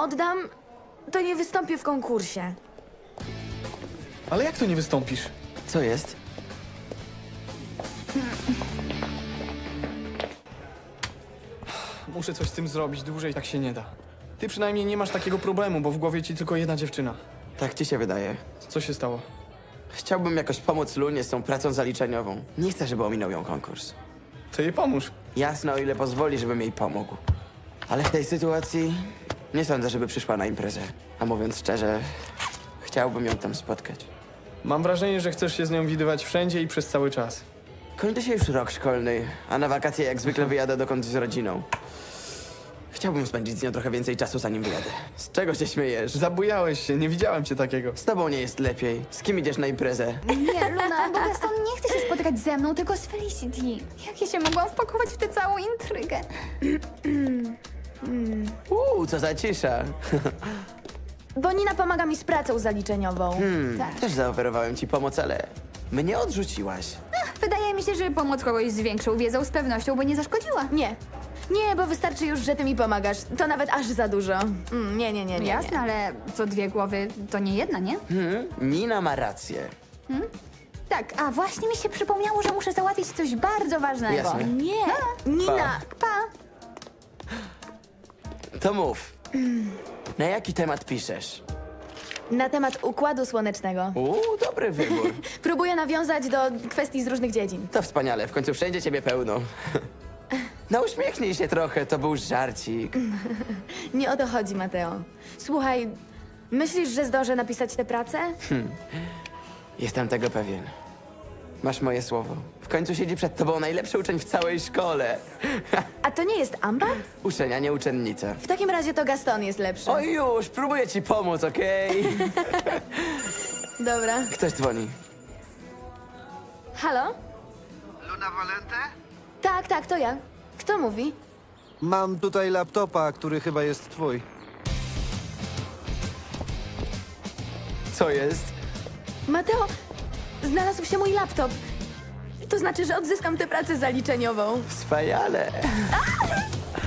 oddam, to nie wystąpię w konkursie. Ale jak to nie wystąpisz? Co jest? Muszę coś z tym zrobić, dłużej tak się nie da. Ty przynajmniej nie masz takiego problemu, bo w głowie ci tylko jedna dziewczyna. Tak ci się wydaje. Co się stało? Chciałbym jakoś pomóc Lunie z tą pracą zaliczeniową. Nie chcę, żeby ominął ją konkurs. To jej pomóż. Jasne, o ile pozwoli, żebym jej pomógł. Ale w tej sytuacji nie sądzę, żeby przyszła na imprezę. A mówiąc szczerze, chciałbym ją tam spotkać. Mam wrażenie, że chcesz się z nią widywać wszędzie i przez cały czas. Kończy się już rok szkolny, a na wakacje jak zwykle wyjadę dokądś z rodziną. Chciałbym spędzić z nią trochę więcej czasu, zanim wyjadę. Z czego się śmiejesz? Zabujałeś się, nie widziałem cię takiego. Z tobą nie jest lepiej. Z kim idziesz na imprezę? Nie, Luna, bo Gaston nie chce się spotykać ze mną, tylko z Felicity. Jak ja się mogłam wpakować w tę całą intrygę? Co za cisza. Bo Nina pomaga mi z pracą zaliczeniową. Tak. Też zaoferowałem ci pomoc, ale mnie odrzuciłaś. Wydaje mi się, że pomoc kogoś z większą wiedzą z pewnością by nie zaszkodziła. Nie. Nie, bo wystarczy już, że ty mi pomagasz. To nawet aż za dużo. Nie. Jasne, ale co dwie głowy to nie jedna, nie? Nina ma rację. Tak, a właśnie mi się przypomniało, że muszę załatwić coś bardzo ważnego. Jasne. Nie. Nina, Pa! To mów. Na jaki temat piszesz? na temat Układu Słonecznego. Dobry wybór. Próbuję nawiązać do kwestii z różnych dziedzin. To wspaniale, w końcu wszędzie ciebie pełno. No uśmiechnij się trochę, to był żarcik. Nie o to chodzi, Mateo. Słuchaj, myślisz, że zdążę napisać tę pracę? Jestem tego pewien. Masz moje słowo. W końcu siedzi przed tobą najlepszy uczeń w całej szkole. A to nie jest Amber? Uczeń, a nie uczennica. W takim razie to Gaston jest lepszy. Oj już, próbuję ci pomóc, okej? Dobra. Ktoś dzwoni. Halo? Luna Valente? Tak, to ja. Kto mówi? Mam tutaj laptopa, który chyba jest twój. Co jest? Mateo, znalazł się mój laptop. To znaczy, że odzyskam tę pracę zaliczeniową. Wspaniale.